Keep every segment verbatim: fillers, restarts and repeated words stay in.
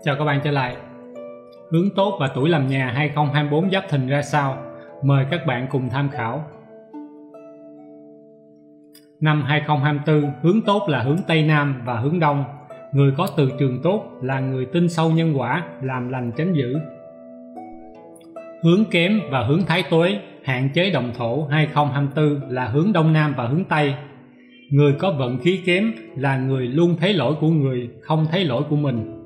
Chào các bạn trở lại. Hướng tốt và tuổi làm nhà hai không hai tư Giáp Thìn ra sao? Mời các bạn cùng tham khảo. Năm hai không hai tư, hướng tốt là hướng Tây Nam và hướng Đông. Người có từ trường tốt là người tin sâu nhân quả, làm lành tránh dữ. Hướng kém và hướng Thái Tuế, hạn chế động thổ hai không hai tư là hướng Đông Nam và hướng Tây. Người có vận khí kém là người luôn thấy lỗi của người, không thấy lỗi của mình.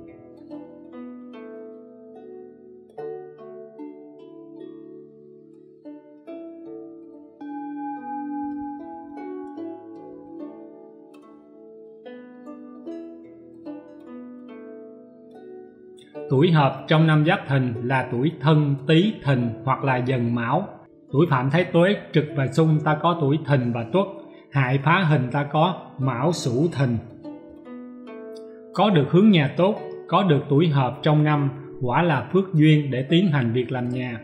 Tuổi hợp trong năm Giáp Thìn là tuổi Thân, Tý, Thìn hoặc là Dần, Mão. Tuổi phạm Thái Tuế, Trực và Xung ta có tuổi Thìn và Tuất. Hại phá hình ta có Mão, Sửu, Thìn. Có được hướng nhà tốt, có được tuổi hợp trong năm quả là phước duyên để tiến hành việc làm nhà.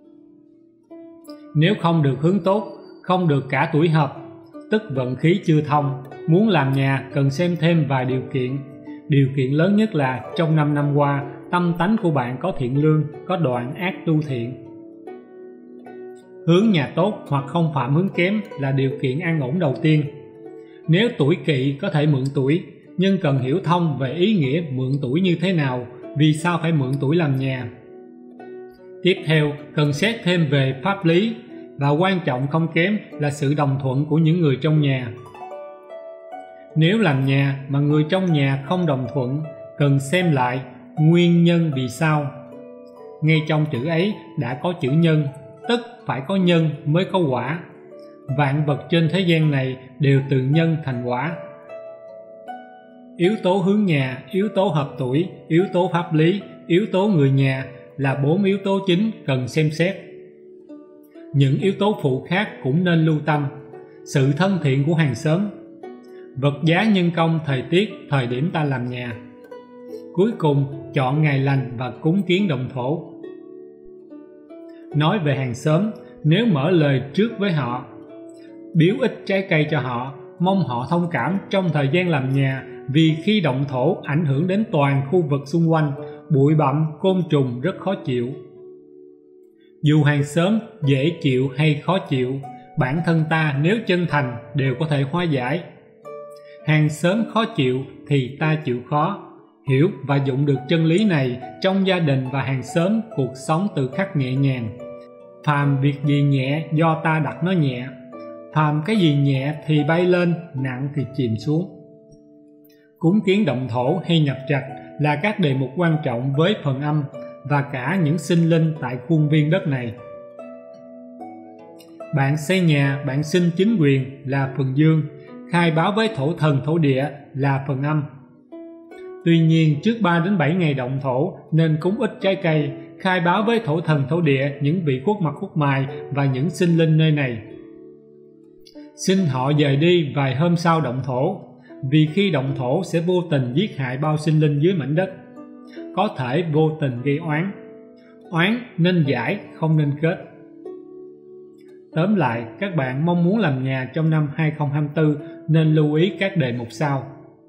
Nếu không được hướng tốt, không được cả tuổi hợp, tức vận khí chưa thông, muốn làm nhà cần xem thêm vài điều kiện. Điều kiện lớn nhất là trong năm năm qua, tâm tánh của bạn có thiện lương, có đoạn ác tu thiện. Hướng nhà tốt hoặc không phạm hướng kém là điều kiện an ổn đầu tiên. Nếu tuổi Kỵ có thể mượn tuổi, nhưng cần hiểu thông về ý nghĩa mượn tuổi như thế nào, vì sao phải mượn tuổi làm nhà. Tiếp theo, cần xét thêm về pháp lý, và quan trọng không kém là sự đồng thuận của những người trong nhà. Nếu làm nhà mà người trong nhà không đồng thuận, cần xem lại nguyên nhân vì sao. Ngay trong chữ ấy đã có chữ nhân, tức phải có nhân mới có quả. Vạn vật trên thế gian này đều từ nhân thành quả. Yếu tố hướng nhà, yếu tố hợp tuổi, yếu tố pháp lý, yếu tố người nhà là bốn yếu tố chính cần xem xét. Những yếu tố phụ khác cũng nên lưu tâm. Sự thân thiện của hàng xóm, vật giá nhân công, thời tiết, thời điểm ta làm nhà. Cuối cùng, chọn ngày lành và cúng kiến động thổ. Nói về hàng xóm, nếu mở lời trước với họ, biếu ít trái cây cho họ, mong họ thông cảm trong thời gian làm nhà, vì khi động thổ ảnh hưởng đến toàn khu vực xung quanh, bụi bặm, côn trùng rất khó chịu. Dù hàng xóm dễ chịu hay khó chịu, bản thân ta nếu chân thành đều có thể hóa giải. Hàng xóm khó chịu thì ta chịu khó. Hiểu và dụng được chân lý này, trong gia đình và hàng xóm cuộc sống tự khắc nhẹ nhàng. Phàm việc gì nhẹ do ta đặt nó nhẹ, phàm cái gì nhẹ thì bay lên, nặng thì chìm xuống. Cúng kiến động thổ hay nhập trạch là các đề mục quan trọng với phần âm và cả những sinh linh tại khuôn viên đất này. Bạn xây nhà, bạn xin chính quyền là phần dương, khai báo với thổ thần thổ địa là phần âm. Tuy nhiên trước ba đến bảy ngày động thổ nên cúng ít trái cây, khai báo với thổ thần thổ địa những vị khuất mặt khuất mày và những sinh linh nơi này. Xin họ dời đi vài hôm sau động thổ, vì khi động thổ sẽ vô tình giết hại bao sinh linh dưới mảnh đất, có thể vô tình gây oán. Oán nên giải, không nên kết. Tóm lại, các bạn mong muốn làm nhà trong năm hai không hai tư nên lưu ý các đề mục sau.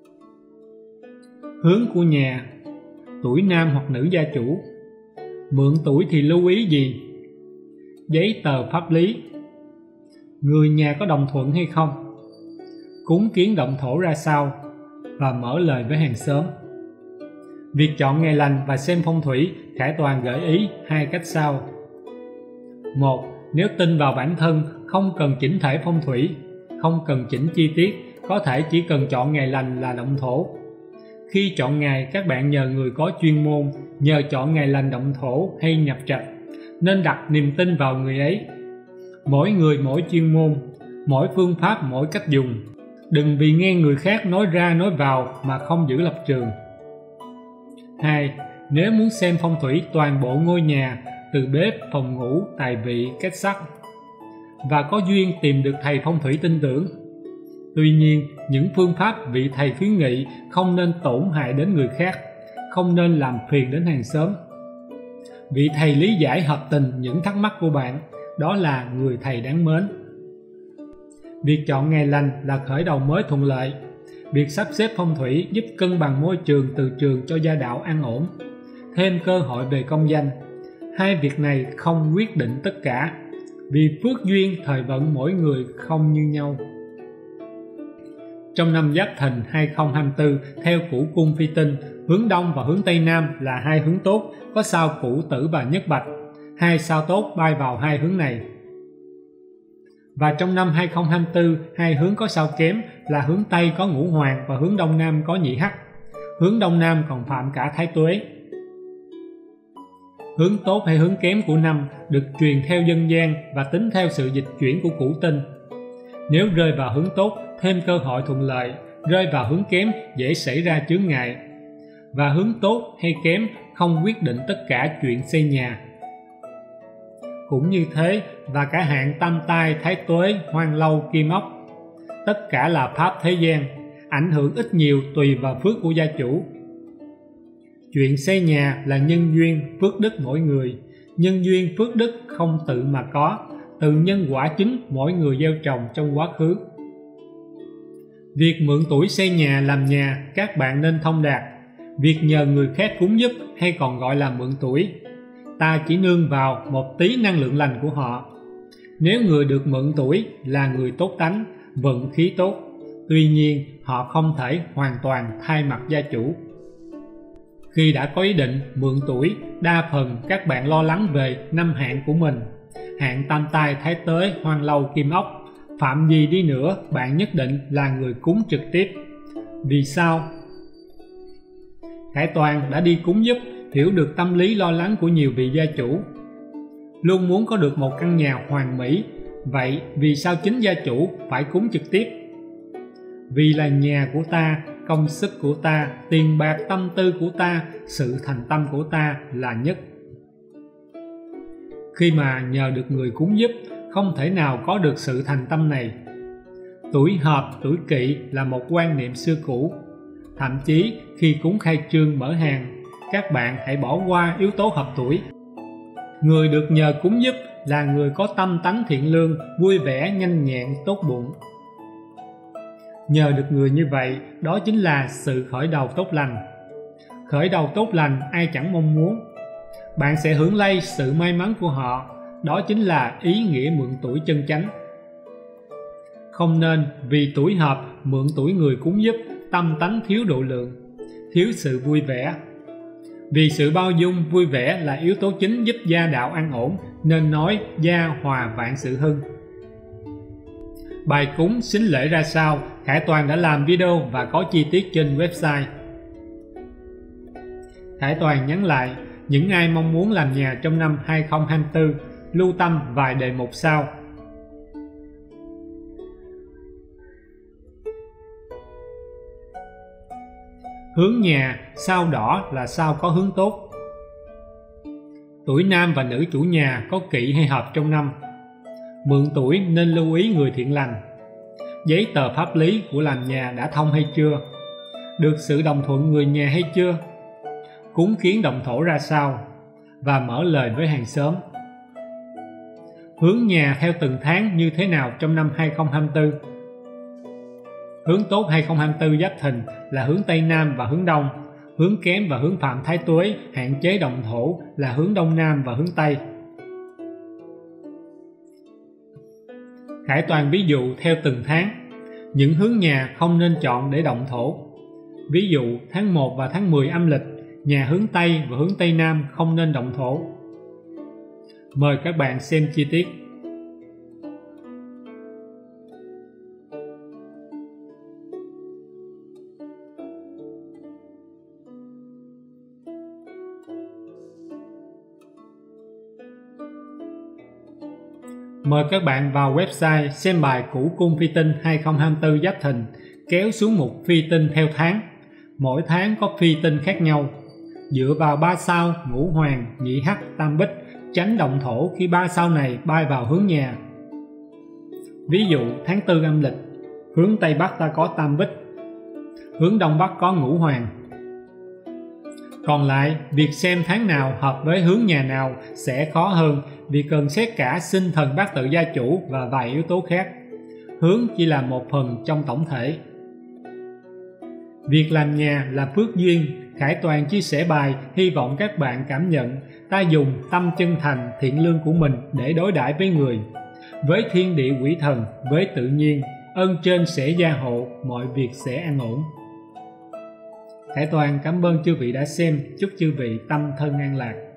Hướng của nhà, tuổi nam hoặc nữ gia chủ. Mượn tuổi thì lưu ý gì? Giấy tờ pháp lý, người nhà có đồng thuận hay không, cúng kiến động thổ ra sao, và mở lời với hàng xóm. Việc chọn ngày lành và xem phong thủy, Khải Toàn gợi ý hai cách sau. Một, nếu tin vào bản thân, không cần chỉnh thể phong thủy, không cần chỉnh chi tiết, có thể chỉ cần chọn ngày lành là động thổ. Khi chọn ngày, các bạn nhờ người có chuyên môn, nhờ chọn ngày lành động thổ hay nhập trạch, nên đặt niềm tin vào người ấy. Mỗi người mỗi chuyên môn, mỗi phương pháp mỗi cách dùng. Đừng vì nghe người khác nói ra nói vào mà không giữ lập trường. Hai, nếu muốn xem phong thủy toàn bộ ngôi nhà, từ bếp, phòng ngủ, tài vị, kết sắt, và có duyên tìm được thầy phong thủy tin tưởng. Tuy nhiên, những phương pháp vị thầy khuyến nghị không nên tổn hại đến người khác, không nên làm phiền đến hàng xóm. Vị thầy lý giải hợp tình những thắc mắc của bạn, đó là người thầy đáng mến. Việc chọn ngày lành là khởi đầu mới thuận lợi. Việc sắp xếp phong thủy giúp cân bằng môi trường từ trường cho gia đạo an ổn. thêm cơ hội về công danh. Hai việc này không quyết định tất cả, vì phước duyên thời vận mỗi người không như nhau. Trong năm Giáp Thìn hai không hai tư, theo củ cung phi tinh, hướng Đông và hướng Tây Nam là hai hướng tốt, có sao Cửu Tử và Nhất Bạch. Hai sao tốt bay vào hai hướng này. Và trong năm hai không hai tư, hai hướng có sao kém là hướng Tây có Ngũ Hoàng và hướng Đông Nam có Nhị Hắc. Hướng Đông Nam còn phạm cả Thái Tuế. Hướng tốt hay hướng kém của năm được truyền theo dân gian và tính theo sự dịch chuyển của củ tinh. Nếu rơi vào hướng tốt, thêm cơ hội thuận lợi; rơi vào hướng kém, dễ xảy ra chướng ngại. Và hướng tốt hay kém không quyết định tất cả chuyện xây nhà. Cũng như thế, và cả hạn tam tai, thái tuế, hoang lâu, kim ốc, tất cả là pháp thế gian, ảnh hưởng ít nhiều tùy vào phước của gia chủ. Chuyện xây nhà là nhân duyên, phước đức mỗi người. Nhân duyên, phước đức không tự mà có, từ nhân quả chính mỗi người gieo trồng trong quá khứ. Việc mượn tuổi xây nhà làm nhà các bạn nên thông đạt. Việc nhờ người khác cúng giúp hay còn gọi là mượn tuổi, ta chỉ nương vào một tí năng lượng lành của họ. Nếu người được mượn tuổi là người tốt tánh, vận khí tốt, tuy nhiên họ không thể hoàn toàn thay mặt gia chủ. Khi đã có ý định mượn tuổi, đa phần các bạn lo lắng về năm hạn của mình. Hạn tam tai, thái tuế, hoang lâu, kim ốc, phạm gì đi nữa bạn nhất định là người cúng trực tiếp. Vì sao? Khải Toàn đã đi cúng giúp, hiểu được tâm lý lo lắng của nhiều vị gia chủ, luôn muốn có được một căn nhà hoàn mỹ. Vậy vì sao chính gia chủ phải cúng trực tiếp? Vì là nhà của ta, công sức của ta, tiền bạc tâm tư của ta, sự thành tâm của ta là nhất. Khi mà nhờ được người cúng giúp, không thể nào có được sự thành tâm này. Tuổi hợp, tuổi kỵ là một quan niệm xưa cũ. Thậm chí khi cúng khai trương mở hàng, các bạn hãy bỏ qua yếu tố hợp tuổi. Người được nhờ cúng giúp là người có tâm tánh thiện lương, vui vẻ, nhanh nhẹn, tốt bụng. Nhờ được người như vậy, đó chính là sự khởi đầu tốt lành. Khởi đầu tốt lành ai chẳng mong muốn. Bạn sẽ hưởng lây sự may mắn của họ, đó chính là ý nghĩa mượn tuổi chân chánh. Không nên vì tuổi hợp mượn tuổi người cúng giúp, tâm tánh thiếu độ lượng, thiếu sự vui vẻ. Vì sự bao dung, vui vẻ là yếu tố chính giúp gia đạo an ổn, nên nói gia hòa vạn sự hưng. Bài cúng sính lễ ra sao, Khải Toàn đã làm video và có chi tiết trên website. Khải Toàn nhắn lại, những ai mong muốn làm nhà trong năm hai không hai tư, lưu tâm vài đề mục sau. Hướng nhà, sao đỏ là sao có hướng tốt. Tuổi nam và nữ chủ nhà có kỵ hay hợp trong năm. Mượn tuổi nên lưu ý người thiện lành. Giấy tờ pháp lý của làm nhà đã thông hay chưa? Được sự đồng thuận người nhà hay chưa? Cúng kiến động thổ ra sao? Và mở lời với hàng xóm. Hướng nhà theo từng tháng như thế nào trong năm hai không hai tư? Hướng tốt hai không hai tư Giáp Thìn là hướng Tây Nam và hướng Đông. Hướng kém và hướng phạm thái tuế, hạn chế động thổ là hướng Đông Nam và hướng Tây. Khải Toàn ví dụ theo từng tháng. Những hướng nhà không nên chọn để động thổ. Ví dụ tháng một và tháng mười âm lịch, nhà hướng Tây và hướng Tây Nam không nên động thổ. Mời các bạn xem chi tiết. Mời các bạn vào website xem bài Củ Cung Phi Tinh hai không hai tư Giáp Thìn, kéo xuống mục phi tinh theo tháng. Mỗi tháng có phi tinh khác nhau. Dựa vào ba sao Ngũ Hoàng, Nhị Hắc, Tam Bích, tránh động thổ khi ba sao này bay vào hướng nhà. Ví dụ tháng tư âm lịch, hướng Tây Bắc ta có Tam Bích, hướng Đông Bắc có Ngũ Hoàng. Còn lại, việc xem tháng nào hợp với hướng nhà nào sẽ khó hơn vì cần xét cả sinh thần bát tự gia chủ và vài yếu tố khác. Hướng chỉ là một phần trong tổng thể. Việc làm nhà là phước duyên, Khải Toàn chia sẻ bài, hy vọng các bạn cảm nhận ta dùng tâm chân thành, thiện lương của mình để đối đãi với người, với thiên địa quỷ thần, với tự nhiên, ơn trên sẽ gia hộ, mọi việc sẽ an ổn. Khải Toàn cảm ơn chư vị đã xem, chúc chư vị tâm thân an lạc.